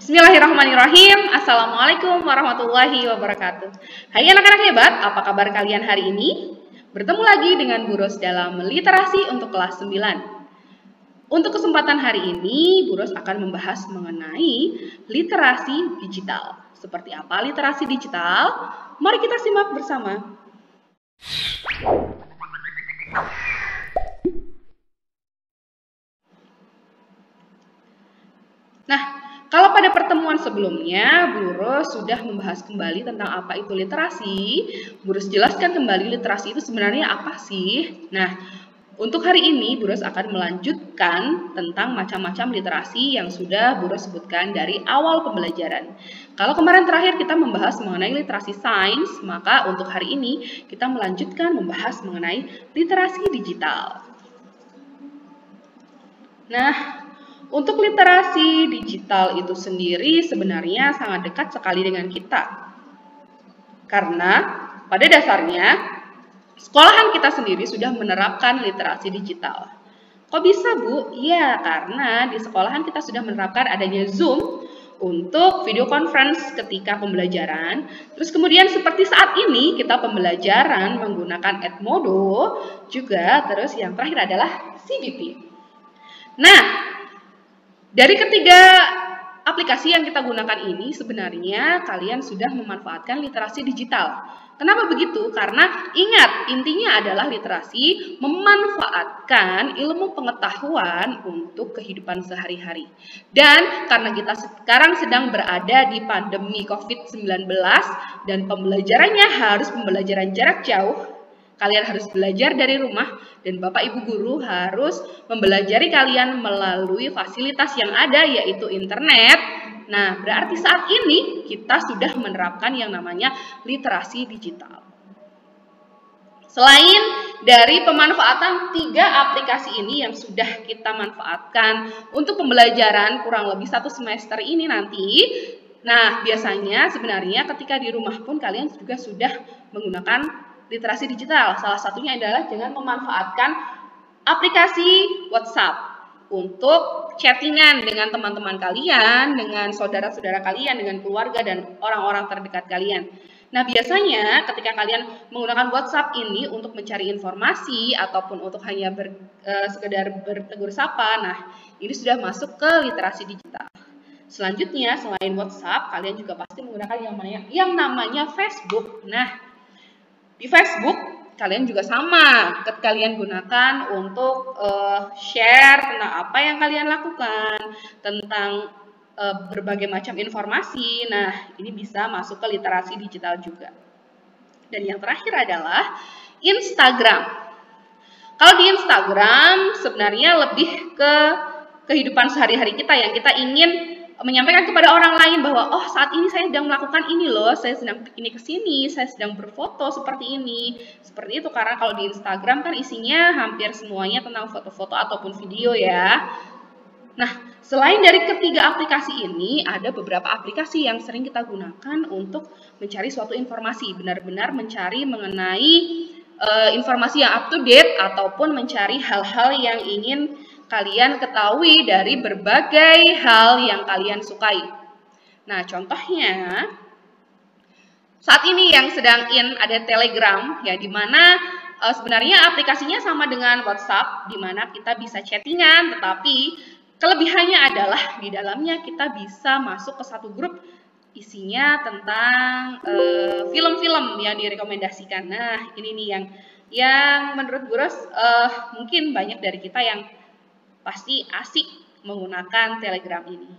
Bismillahirrahmanirrahim. Assalamualaikum warahmatullahi wabarakatuh. Hai anak-anak hebat, apa kabar kalian hari ini? Bertemu lagi dengan Bu Ros dalam literasi untuk kelas 9. Untuk kesempatan hari ini, Bu Ros akan membahas mengenai literasi digital. Seperti apa literasi digital? Mari kita simak bersama. Nah, kalau pada pertemuan sebelumnya, Bu Ros sudah membahas kembali tentang apa itu literasi. Bu Ros jelaskan kembali literasi itu sebenarnya apa sih. Nah, untuk hari ini Bu Ros akan melanjutkan tentang macam-macam literasi yang sudah Bu Ros sebutkan dari awal pembelajaran. Kalau kemarin terakhir kita membahas mengenai literasi sains, maka untuk hari ini kita melanjutkan membahas mengenai literasi digital. Nah, untuk literasi digital itu sendiri sebenarnya sangat dekat sekali dengan kita. Karena pada dasarnya sekolahan kita sendiri sudah menerapkan literasi digital. Kok bisa, Bu? Ya, karena di sekolahan kita sudah menerapkan adanya Zoom untuk video conference ketika pembelajaran. Terus kemudian seperti saat ini kita pembelajaran menggunakan Edmodo juga. Terus yang terakhir adalah CBT. Nah, dari ketiga aplikasi yang kita gunakan ini sebenarnya kalian sudah memanfaatkan literasi digital. Kenapa begitu? Karena ingat, intinya adalah literasi memanfaatkan ilmu pengetahuan untuk kehidupan sehari-hari. Dan karena kita sekarang sedang berada di pandemi COVID-19 dan pembelajarannya harus pembelajaran jarak jauh, kalian harus belajar dari rumah dan Bapak Ibu guru harus membelajari kalian melalui fasilitas yang ada yaitu internet. Nah, berarti saat ini kita sudah menerapkan yang namanya literasi digital. Selain dari pemanfaatan 3 aplikasi ini yang sudah kita manfaatkan untuk pembelajaran kurang lebih 1 semester ini nanti, nah biasanya sebenarnya ketika di rumah pun kalian juga sudah menggunakan literasi digital. Salah satunya adalah dengan memanfaatkan aplikasi WhatsApp untuk chattingan dengan teman-teman kalian, dengan saudara-saudara kalian, dengan keluarga dan orang-orang terdekat kalian. Nah, biasanya ketika kalian menggunakan WhatsApp ini untuk mencari informasi ataupun untuk hanya sekedar bertegur sapa, nah ini sudah masuk ke literasi digital. Selanjutnya, selain WhatsApp, kalian juga pasti menggunakan yang namanya Facebook. Nah, di Facebook, kalian juga sama, kalian gunakan untuk share tentang apa yang kalian lakukan, tentang berbagai macam informasi. Nah, ini bisa masuk ke literasi digital juga. Dan yang terakhir adalah Instagram. Kalau di Instagram, sebenarnya lebih ke kehidupan sehari-hari kita yang kita ingin menyampaikan kepada orang lain bahwa oh saat ini saya sedang melakukan ini loh, saya sedang ini ke sini, saya sedang berfoto seperti ini. Seperti itu karena kalau di Instagram kan isinya hampir semuanya tentang foto-foto ataupun video ya. Nah, selain dari ketiga aplikasi ini, ada beberapa aplikasi yang sering kita gunakan untuk mencari suatu informasi, benar-benar mencari mengenai informasi yang up to date ataupun mencari hal-hal yang ingin kalian ketahui dari berbagai hal yang kalian sukai. Nah, contohnya saat ini yang sedang in ada Telegram ya, di mana sebenarnya aplikasinya sama dengan WhatsApp, di mana kita bisa chattingan, tetapi kelebihannya adalah di dalamnya kita bisa masuk ke satu grup isinya tentang film-film yang direkomendasikan. Nah, ini nih yang menurut Bu Ros mungkin banyak dari kita yang pasti asik menggunakan Telegram ini.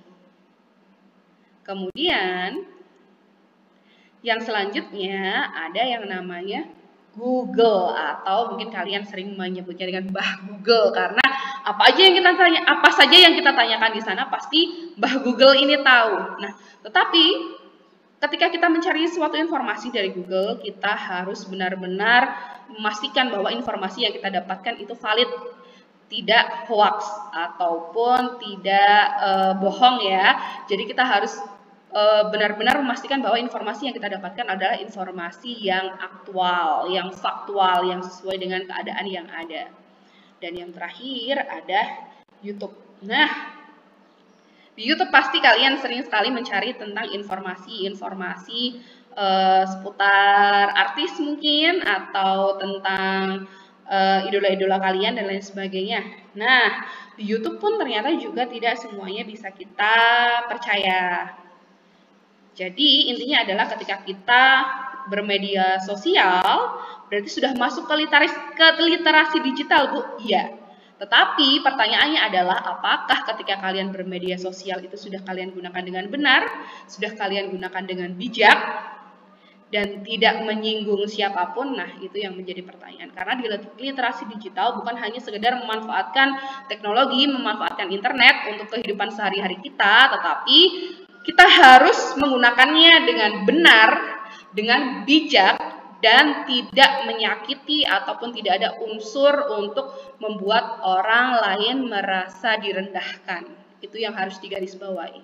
Kemudian yang selanjutnya ada yang namanya Google, atau mungkin kalian sering menyebutnya dengan Mbah Google karena apa saja yang kita tanyakan di sana pasti Mbah Google ini tahu. Nah, tetapi ketika kita mencari suatu informasi dari Google, kita harus benar-benar memastikan bahwa informasi yang kita dapatkan itu valid, tidak hoax ataupun tidak bohong ya. Jadi kita harus benar-benar memastikan bahwa informasi yang kita dapatkan adalah informasi yang aktual, yang faktual, yang sesuai dengan keadaan yang ada. Dan yang terakhir ada YouTube. Nah, Di YouTube pasti kalian sering sekali mencari tentang informasi-informasi seputar artis mungkin, atau tentang idola-idola kalian dan lain sebagainya. Nah, di YouTube pun ternyata juga tidak semuanya bisa kita percaya. Jadi intinya adalah ketika kita bermedia sosial, berarti sudah masuk ke literasi digital, Bu? Iya. Tetapi pertanyaannya adalah, apakah ketika kalian bermedia sosial itu sudah kalian gunakan dengan benar, sudah kalian gunakan dengan bijak, dan tidak menyinggung siapapun? Nah, itu yang menjadi pertanyaan. Karena di literasi digital bukan hanya sekedar memanfaatkan teknologi, memanfaatkan internet untuk kehidupan sehari-hari kita, tetapi kita harus menggunakannya dengan benar, dengan bijak, dan tidak menyakiti ataupun tidak ada unsur untuk membuat orang lain merasa direndahkan. Itu yang harus digarisbawahi.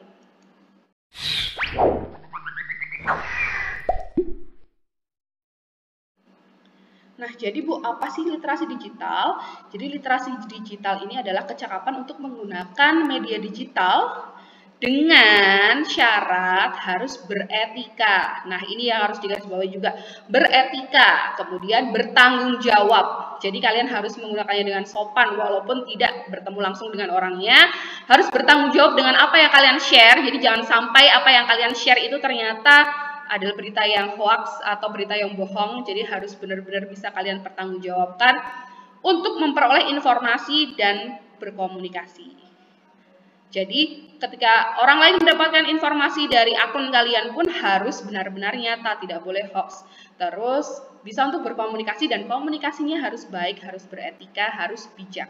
Nah, jadi Bu, apa sih literasi digital? Jadi literasi digital ini adalah kecakapan untuk menggunakan media digital dengan syarat harus beretika. Nah, ini yang harus digarisbawahi juga, beretika, kemudian bertanggung jawab. Jadi kalian harus menggunakannya dengan sopan, walaupun tidak bertemu langsung dengan orangnya, harus bertanggung jawab dengan apa yang kalian share. Jadi jangan sampai apa yang kalian share itu ternyata adalah berita yang hoax atau berita yang bohong. Jadi harus benar-benar bisa kalian pertanggungjawabkan untuk memperoleh informasi dan berkomunikasi. Jadi ketika orang lain mendapatkan informasi dari akun kalian pun harus benar-benar nyata, tidak boleh hoax. Terus bisa untuk berkomunikasi, dan komunikasinya harus baik, harus beretika, harus bijak.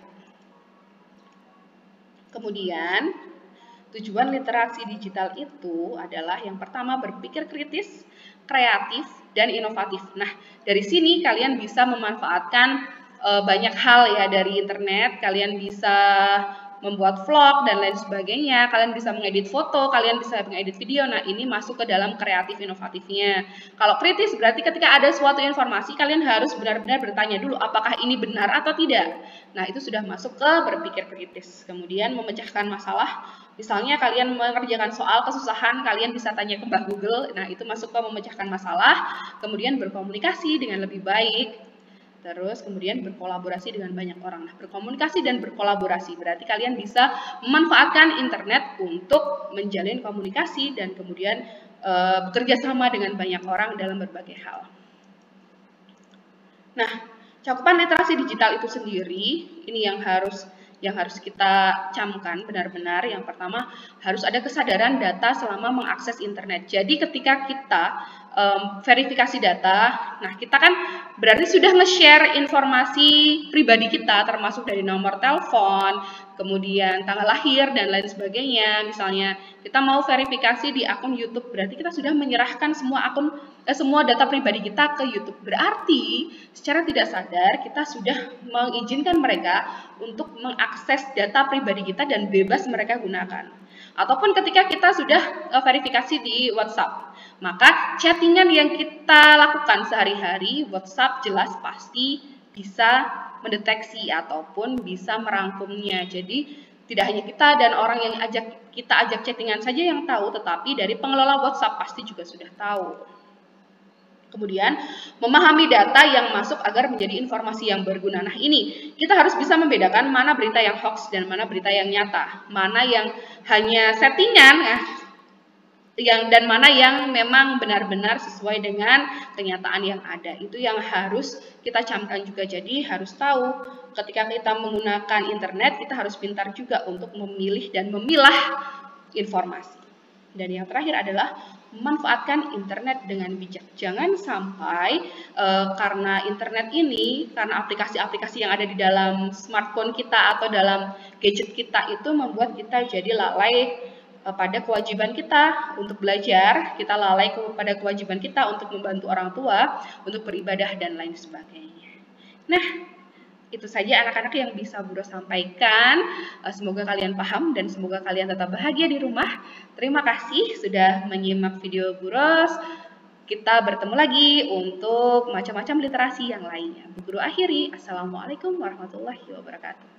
Kemudian tujuan literasi digital itu adalah yang pertama, berpikir kritis, kreatif, dan inovatif. Nah, dari sini kalian bisa memanfaatkan banyak hal ya dari internet. Kalian bisa membuat vlog dan lain sebagainya, kalian bisa mengedit foto, kalian bisa mengedit video. Nah, ini masuk ke dalam kreatif inovatifnya. Kalau kritis berarti ketika ada suatu informasi, kalian harus benar-benar bertanya dulu apakah ini benar atau tidak. Nah, itu sudah masuk ke berpikir kritis. Kemudian memecahkan masalah. Misalnya kalian mengerjakan soal kesusahan, kalian bisa tanya ke Mbah Google. Nah, itu masuk ke memecahkan masalah. Kemudian berkomunikasi dengan lebih baik. Terus kemudian berkolaborasi dengan banyak orang. Nah, berkomunikasi dan berkolaborasi berarti kalian bisa memanfaatkan internet untuk menjalin komunikasi dan kemudian bekerja sama dengan banyak orang dalam berbagai hal. Nah, cakupan literasi digital itu sendiri, ini yang harus kita camkan benar-benar. Yang pertama, harus ada kesadaran data selama mengakses internet. Jadi ketika kita verifikasi data, nah kita kan berarti sudah nge-share informasi pribadi kita, termasuk dari nomor telepon, kemudian tanggal lahir dan lain sebagainya. Misalnya kita mau verifikasi di akun YouTube, berarti kita sudah menyerahkan semua data pribadi kita ke YouTube. Berarti secara tidak sadar kita sudah mengizinkan mereka untuk mengakses data pribadi kita dan bebas mereka gunakan. Ataupun ketika kita sudah verifikasi di WhatsApp, maka chattingan yang kita lakukan sehari-hari, WhatsApp jelas pasti bisa mendeteksi ataupun bisa merangkumnya. Jadi tidak hanya kita dan orang yang kita ajak chattingan saja yang tahu, tetapi dari pengelola WhatsApp pasti juga sudah tahu. Kemudian memahami data yang masuk agar menjadi informasi yang berguna. Nah, ini kita harus bisa membedakan mana berita yang hoax dan mana berita yang nyata, mana yang hanya settingan dan mana yang memang benar-benar sesuai dengan kenyataan yang ada. Itu yang harus kita camkan juga. Jadi harus tahu ketika kita menggunakan internet, kita harus pintar juga untuk memilih dan memilah informasi. Dan yang terakhir adalah memanfaatkan internet dengan bijak. Jangan sampai karena internet ini, karena aplikasi-aplikasi yang ada di dalam smartphone kita atau dalam gadget kita itu membuat kita jadi lalai pada kewajiban kita untuk belajar, kita lalai pada kewajiban kita untuk membantu orang tua, untuk beribadah dan lain sebagainya. Nah, itu saja anak-anak yang bisa Bu Ros sampaikan. Semoga kalian paham dan semoga kalian tetap bahagia di rumah. Terima kasih sudah menyimak video Bu Ros. Kita bertemu lagi untuk macam-macam literasi yang lainnya. Bu Guru akhiri. Assalamualaikum warahmatullahi wabarakatuh.